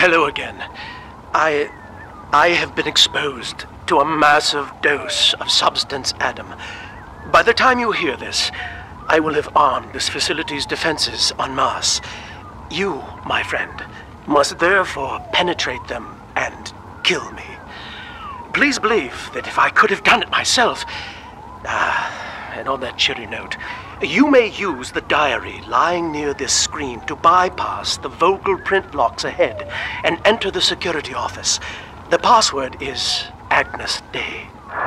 Hello again. I have been exposed to a massive dose of Substance Adam. By the time you hear this, I will have armed this facility's defenses en masse. You, my friend, must therefore penetrate them and kill me. Please believe that if I could have done it myself... and on that cheery note, you may use the diary lying near this screen to bypass the vocal print locks ahead and enter the security office. The password is Agnes Day.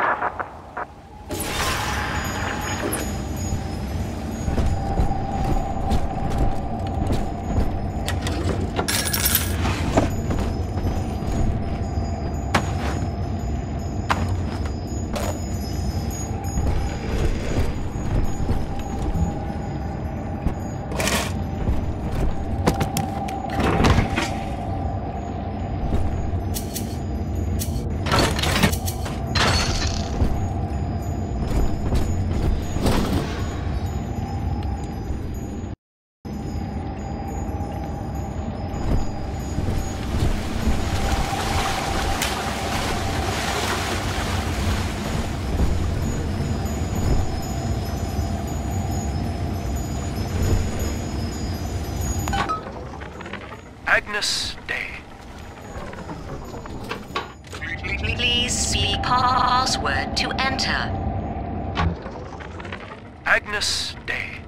Agnes Day. Please speak password to enter. Agnes Day.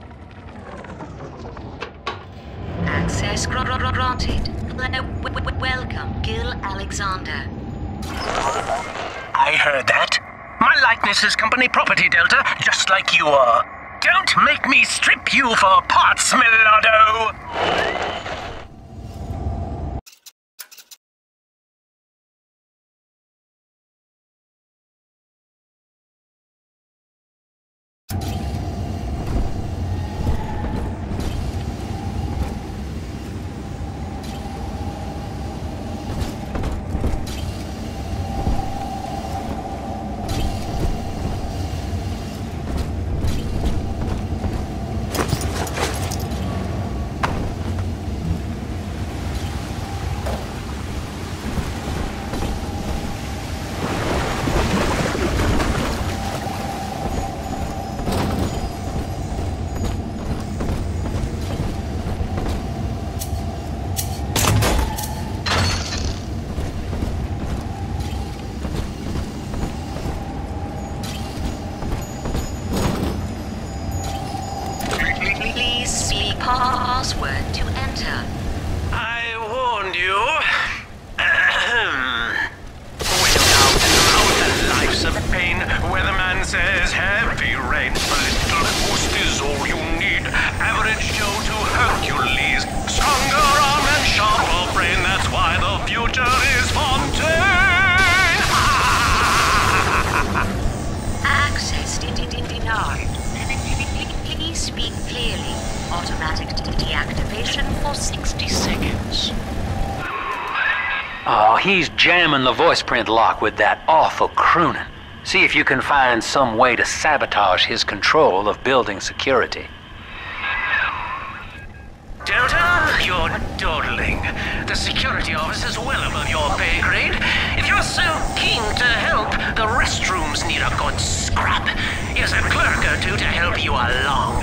Access granted. Welcome, Gil Alexander. I heard that. My likeness is company property, Delta, just like you are. Don't make me strip you for parts, Millardo! Password to enter. I warned you. Way down in the mountain, life's of pain, where the man says heavy rain. A little boost is all you need. Average Joe to Hercules. Stronger arm and sharper brain. That's why the future is Fontaine. Access denied. Please speak clearly. Automatic deactivation for 60 seconds. Oh, he's jamming the voice print lock with that awful crooning. See if you can find some way to sabotage his control of building security. Delta, you're dawdling. The security office is well above your pay grade. If you're so keen to help, the restrooms need a good scrub. Here's a clerk or two to help you along.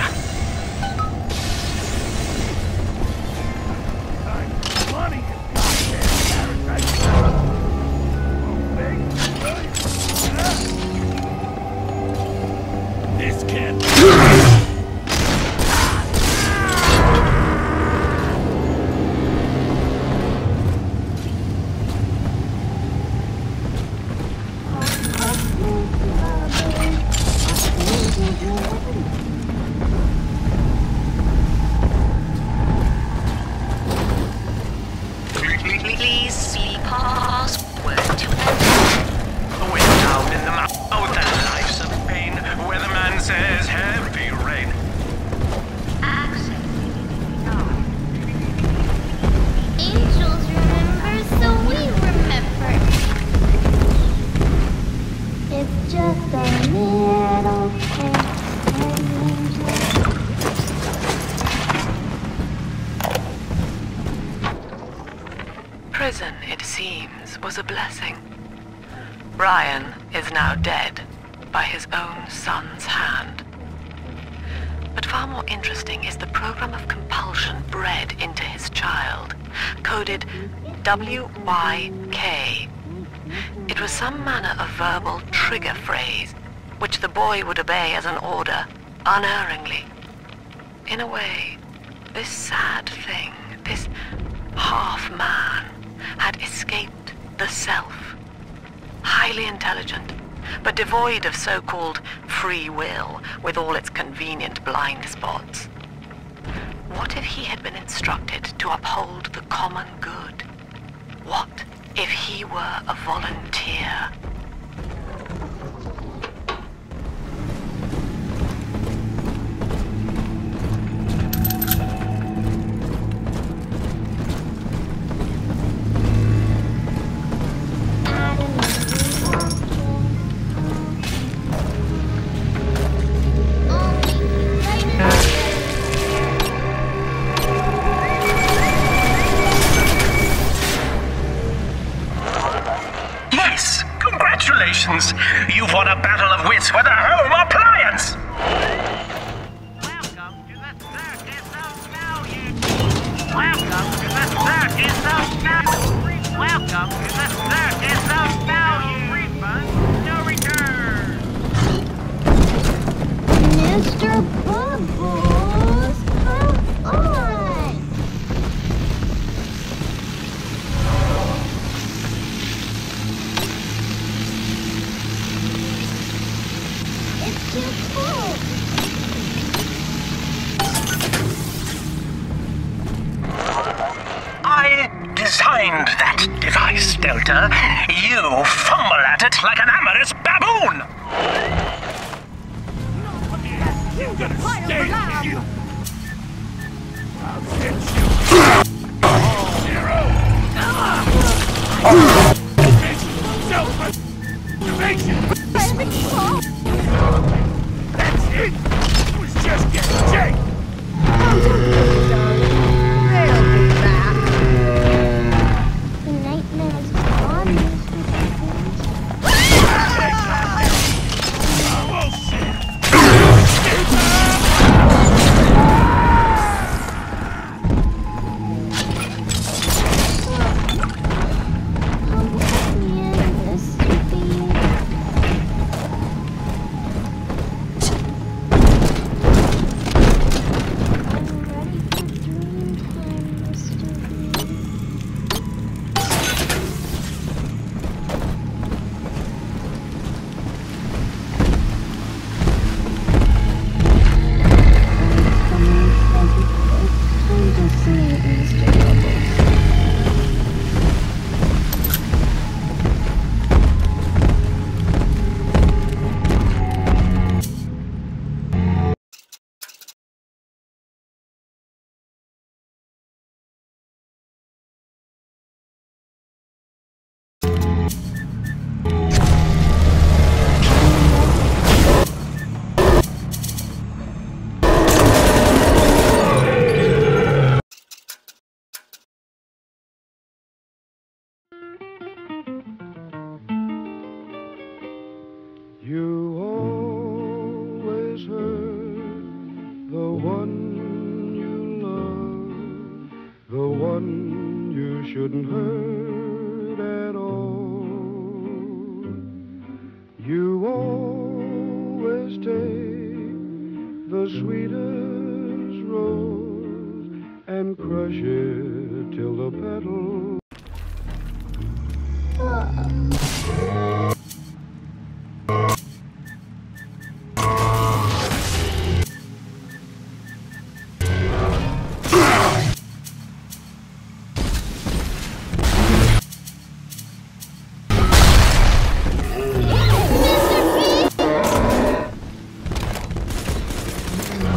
This can't be. Please see password to enter. Way down in the mouth and life's of pain, where the man says heavy rain. Access. Angels remember, so we remember. It's just a little thing. Prison, it seems, was a blessing. Brian is now dead by his own son's hand. But far more interesting is the program of compulsion bred into his child, coded WYK. It was some manner of verbal trigger phrase, which the boy would obey as an order, unerringly. In a way, this sad thing, this half-man, had escaped the self. Highly intelligent, but devoid of so-called free will, with all its convenient blind spots. What if he had been instructed to uphold the common good? What if he were a volunteer? You've won a battle of wits with a home appliance! Welcome to the Circus of Value! Welcome to the Circus of Value! Welcome to the Circus of Value! Refund, no return! Mr. Bubbles, come on! It's too cold. I designed that device, Delta. You fumble at it like an amorous baboon! You're gonna stay here! I'll get you! Zero! Self-preservation! That's it! It was just getting Jake! The nightmare's gone, Mr. You always hurt the one you love, the one you shouldn't hurt at all. You always take the sweetest rose and crush it till the petals.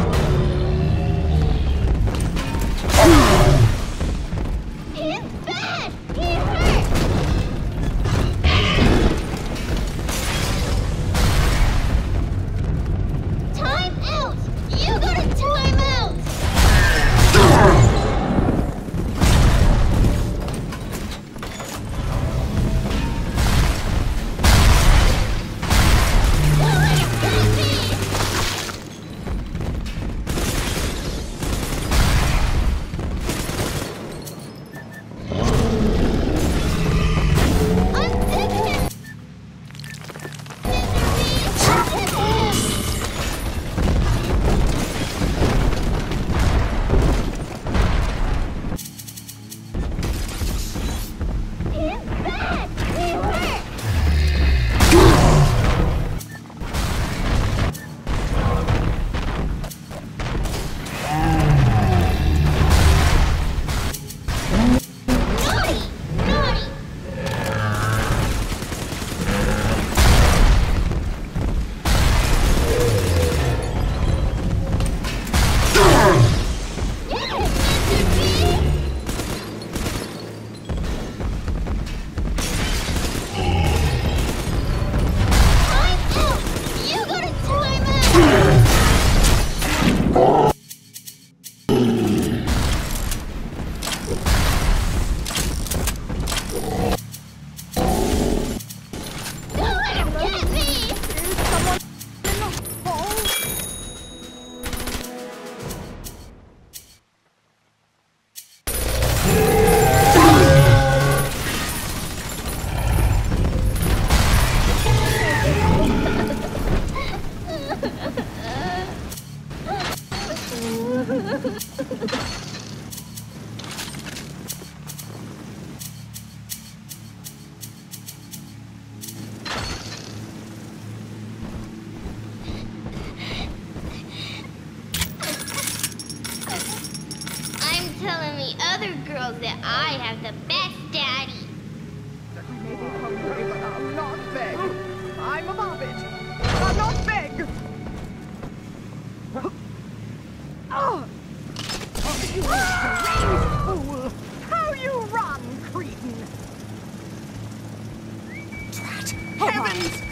He's back! other girls that I have the best daddy. I may be hungry, but I'll not beg. I'm above it. I'll not beg. Oh! You crazy fool! How you run, cretin! Drat! Heavens!